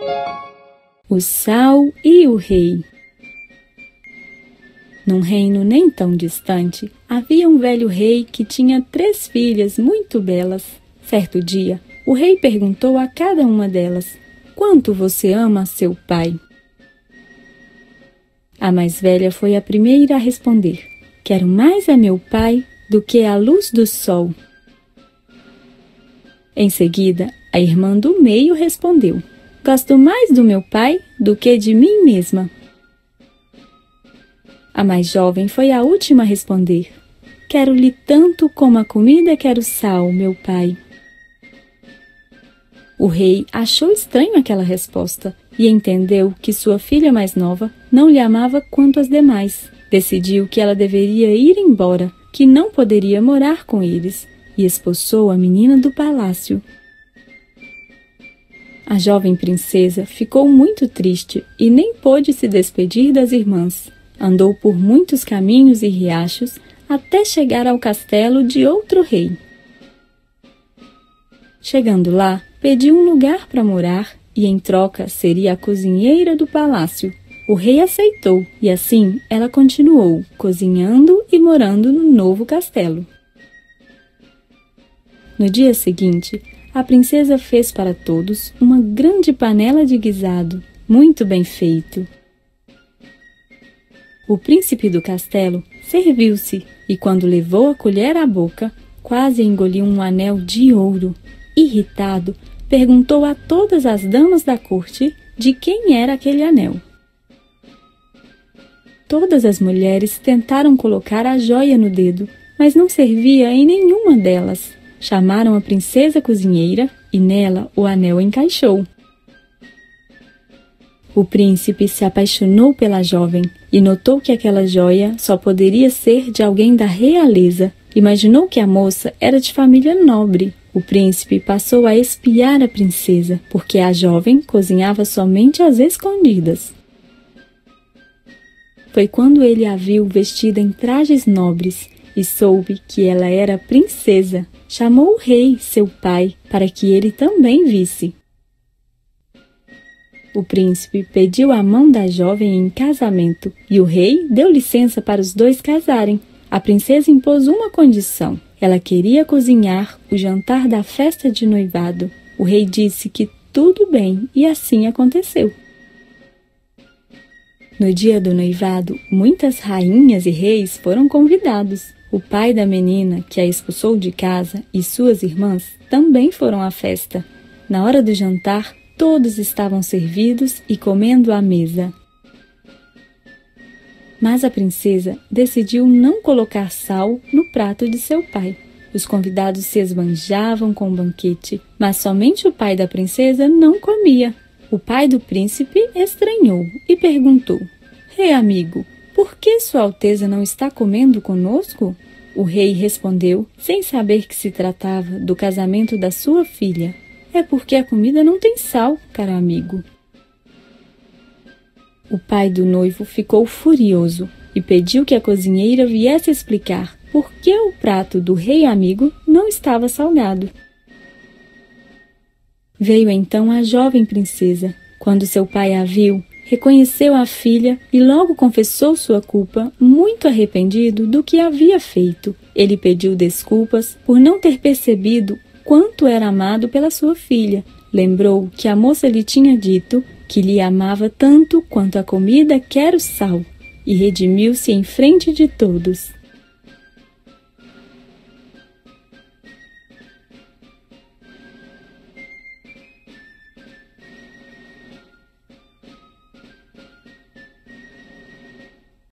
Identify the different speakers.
Speaker 1: O sal e o rei. Num reino nem tão distante, havia um velho rei que tinha 3 filhas muito belas. Certo dia, o rei perguntou a cada uma delas: "Quanto você ama seu pai?" A mais velha foi a primeira a responder: "Quero mais a meu pai do que a luz do sol." Em seguida, a irmã do meio respondeu: "Gosto mais do meu pai do que de mim mesma." A mais jovem foi a última a responder: "Quero-lhe tanto como a comida quer o sal, meu pai." O rei achou estranho aquela resposta e entendeu que sua filha mais nova não lhe amava quanto as demais. Decidiu que ela deveria ir embora, que não poderia morar com eles, e expulsou a menina do palácio. A jovem princesa ficou muito triste e nem pôde se despedir das irmãs. Andou por muitos caminhos e riachos até chegar ao castelo de outro rei. Chegando lá, pediu um lugar para morar e, em troca, seria a cozinheira do palácio. O rei aceitou e, assim, ela continuou cozinhando e morando no novo castelo. No dia seguinte, a princesa fez para todos uma grande panela de guisado, muito bem feito. O príncipe do castelo serviu-se e, quando levou a colher à boca, quase engoliu um anel de ouro. Irritado, perguntou a todas as damas da corte de quem era aquele anel. Todas as mulheres tentaram colocar a joia no dedo, mas não servia em nenhuma delas. Chamaram a princesa cozinheira e nela o anel encaixou. O príncipe se apaixonou pela jovem e notou que aquela joia só poderia ser de alguém da realeza. Imaginou que a moça era de família nobre. O príncipe passou a espiar a princesa, porque a jovem cozinhava somente às escondidas. Foi quando ele a viu vestida em trajes nobres e soube que ela era princesa. Chamou o rei, seu pai, para que ele também visse. O príncipe pediu a mão da jovem em casamento e o rei deu licença para os dois casarem. A princesa impôs uma condição. Ela queria cozinhar o jantar da festa de noivado. O rei disse que tudo bem e assim aconteceu. No dia do noivado, muitas rainhas e reis foram convidados. O pai da menina, que a expulsou de casa, e suas irmãs também foram à festa. Na hora do jantar, todos estavam servidos e comendo à mesa. Mas a princesa decidiu não colocar sal no prato de seu pai. Os convidados se esbanjavam com o banquete, mas somente o pai da princesa não comia. O pai do príncipe estranhou e perguntou: "Rei amigo, por que Sua Alteza não está comendo conosco?" O rei respondeu, sem saber que se tratava do casamento da sua filha: "É porque a comida não tem sal, caro amigo." O pai do noivo ficou furioso e pediu que a cozinheira viesse explicar por que o prato do rei amigo não estava salgado. Veio então a jovem princesa. Quando seu pai a viu, reconheceu a filha e logo confessou sua culpa, muito arrependido do que havia feito. Ele pediu desculpas por não ter percebido quanto era amado pela sua filha. Lembrou que a moça lhe tinha dito que lhe amava tanto quanto a comida quer o sal, e redimiu-se em frente de todos.